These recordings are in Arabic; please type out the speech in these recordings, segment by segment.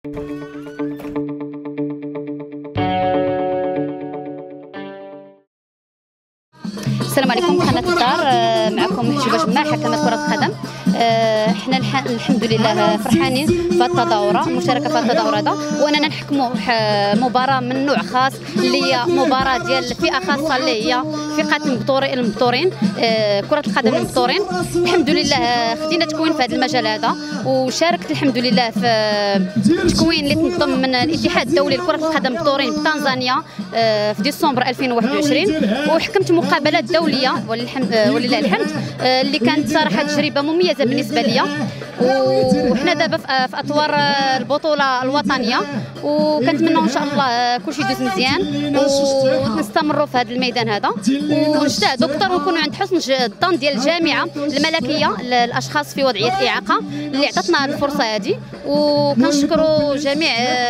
السلام عليكم، قناة الدار. معكم محجوبة جماع حكمة كرة القدم. احنا الحمد لله فرحانين في التظاهرة، المشاركة في التظاهرة هذا، واننا نحكموا مباراة من نوع خاص اللي هي مباراة ديال فئة خاصة اللي هي فئة المبتورين، كرة القدم المبتورين. الحمد لله خدينا تكوين في هذا المجال هذا، وشاركت الحمد لله في تكوين اللي تنظم من الاتحاد الدولي لكرة القدم المبتورين بتنزانيا في ديسمبر 2021، وحكمت مقابلات دولية ولله الحمد اللي كانت صراحة تجربة مميزة بالنسبة لي. وحنا دابا في اطوار البطوله الوطنيه، وكنتمنى ان شاء الله كلشي يدوز مزيان ونستمروا في هذا الميدان هذا، ونجتهدوا اكثر ونكونوا عند حسن الظن ديال الجامعه الملكيه للاشخاص في وضعيه اعاقه اللي عطاتنا الفرصه هذه. وكنشكروا جميع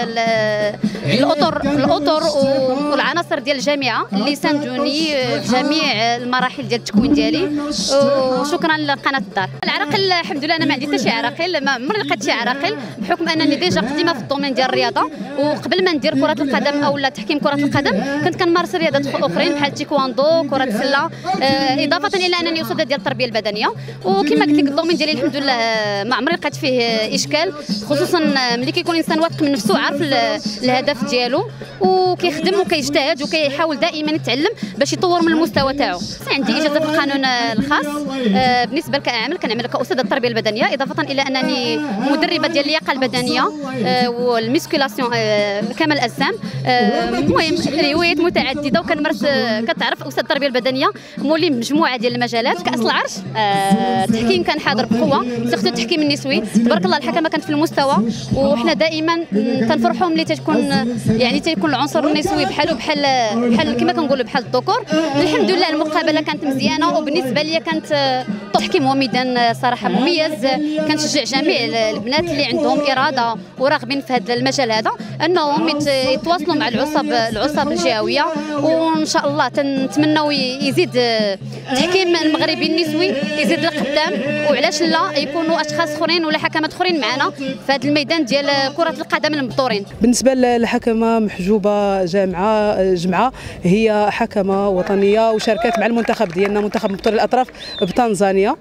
الاطر والعناصر ديال الجامعه اللي ساندوني في جميع المراحل ديال التكوين ديالي، وشكرا لقناه الدار. العراقيل الحمد لله انا ما عندي حتى شي عراقيل، ما عمرني لقيت شي عراقيل، بحكم انني ديجا قديمه في الدومين ديال الرياضه. وقبل ما ندير كره القدم او تحكيم كره القدم كنت كنمارس رياضات اخرين بحال التايكواندو، كره السله، اضافه الى انني استاذه ديال التربيه البدنيه. وكما قلت لك الدومين ديالي الحمد لله ما عمري لقيت فيه اشكال، خصوصا ملي كيكون الانسان واثق من نفسه وعارف الهدف ديالو وكيخدم وكيجتهد وكيحاول دائما يتعلم باش يطور من المستوى تاعو. عندي اجازه في القانون الخاص بالنسبه كعامل، كنعمل كاستاذه التربيه البدنيه، اضافه الى انني مدربه ديال اللياقه البدنيه والميسكولاسيون كمال الاجسام. المهم هوايات متعدده، وكنمارس كتعرف استاذ التربيه البدنيه مولي مجموعه ديال المجالات. كاس العرش التحكيم كان حاضر بقوه، سيرتو التحكيم النسوي تبارك الله الحكمه كانت في المستوى، وحنا دائما تنفرحوا ملي تيكون العنصر النسوي بحال كما كنقولوا بحال الذكور. الحمد لله المقابله كانت مزيانه، وبالنسبه لي كانت التحكيم هو ميدان صراحه مميز. كنشجع جميع البنات اللي عندهم اراده وراغبين في هذا المجال هذا انهم يتواصلوا مع العصاب الجهويه، وان شاء الله نتمنوا يزيد التحكيم المغربي النسوي يزيد لقدام، وعلاش لا يكونوا اشخاص اخرين ولا حكمات اخرين معنا في هذا الميدان ديال كره القدم المبتورين. بالنسبه للحكمه محجوبه جمعه هي حكمه وطنيه، وشاركت مع المنتخب ديالنا منتخب مبتوري الاطراف بتنزانيا،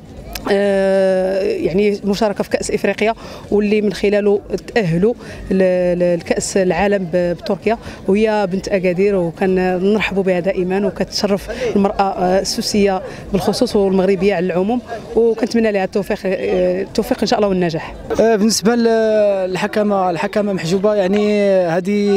يعني مشاركه في كاس افريقيا، واللي من خلاله تاهلوا لكاس العالم بتركيا. وهي بنت اكادير وكنرحبوا بها دائما، وكتشرف المراه السوسيه بالخصوص والمغربيه على العموم، وكنتمنى لها التوفيق ان شاء الله والنجاح. بالنسبه للحكمه محجوبه، يعني هذه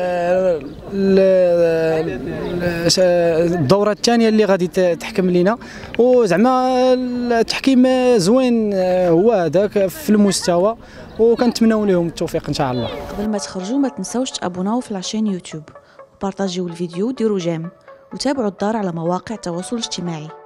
الدوره الثانيه اللي غادي تحكم لينا، وزعما التحكيم زوين هو هذاك في المستوى، وكنتمناو لهم التوفيق ان شاء الله. قبل ما تخرجوا ما تنساوش تابوناو في لاشين يوتيوب، وبارطاجيو الفيديو، ديروا جيم، وتابعوا الدار على مواقع التواصل الاجتماعي.